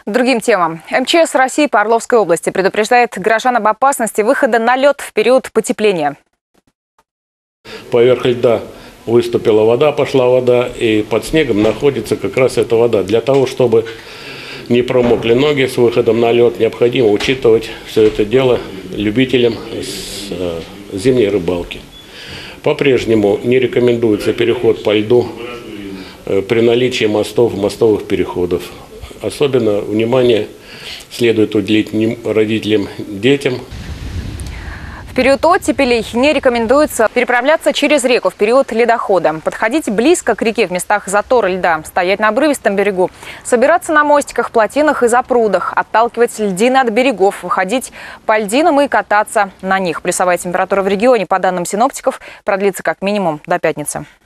Другим темам. МЧС России по Орловской области предупреждает горожан об опасности выхода на лед в период потепления. Поверх льда выступила вода, пошла вода, и под снегом находится как раз эта вода. Для того, чтобы не промокли ноги с выходом на лед, необходимо учитывать все это дело любителям зимней рыбалки. По-прежнему не рекомендуется переход по льду при наличии мостов, мостовых переходов. Особенно внимание следует уделить родителям, детям. В период оттепелей не рекомендуется переправляться через реку в период ледохода. Подходить близко к реке в местах затора льда, стоять на обрывистом берегу, собираться на мостиках, плотинах и запрудах, отталкивать льдины от берегов, выходить по льдинам и кататься на них. Плюсовая температура в регионе, по данным синоптиков, продлится как минимум до пятницы.